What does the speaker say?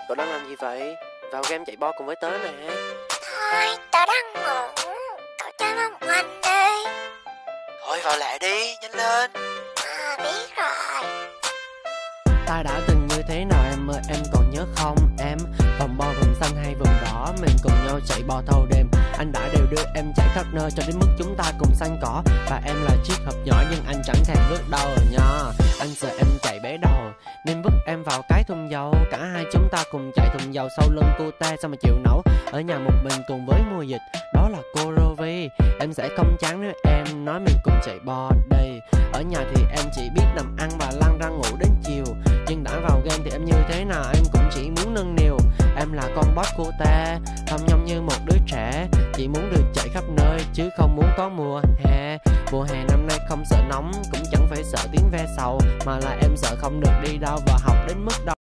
Cậu đang làm gì vậy? Vào game chạy bo cùng với tớ nè. Thôi, tao đang ngủ. Cậu chơi một mình đi. Thôi vào lẹ đi, nhanh lên. Biết rồi. Ta đã từng như thế nào em ơi, em còn nhớ không em? Vòng bo vùng xanh hay vùng đỏ, mình cùng nhau chạy bo thâu đêm. Anh đã đều đưa em chạy khắp nơi cho đến mức chúng ta cùng xanh cỏ. Và em là chiếc hộp nhỏ nhưng anh chẳng thèm vứt đâu rồi nha. Anh sợ em chạy bể đầu nên vứt em vào cái thùng dầu. Cả hai chúng ta cùng chạy thùng dầu sau lưng cô ta, sao mà chịu nổi ở nhà một mình cùng với mùa dịch. Đó là cô Rovi. Em sẽ không chán nếu em nói mình cùng chạy bo đây. Ở nhà thì em chỉ biết nằm ăn và lăn ra ngủ đến chiều, nhưng đã vào game thì em như thế nào em cũng chỉ muốn nâng niu. Em là con boss cô ta, thầm nhông như một đứa trẻ, chỉ muốn được chạy khắp nơi chứ không muốn có mùa hè. Mùa hè năm nay không sợ nóng, cũng chẳng phải sợ tiếng ve sầu, mà là em sợ không được đi đâu và học đến mức đâu.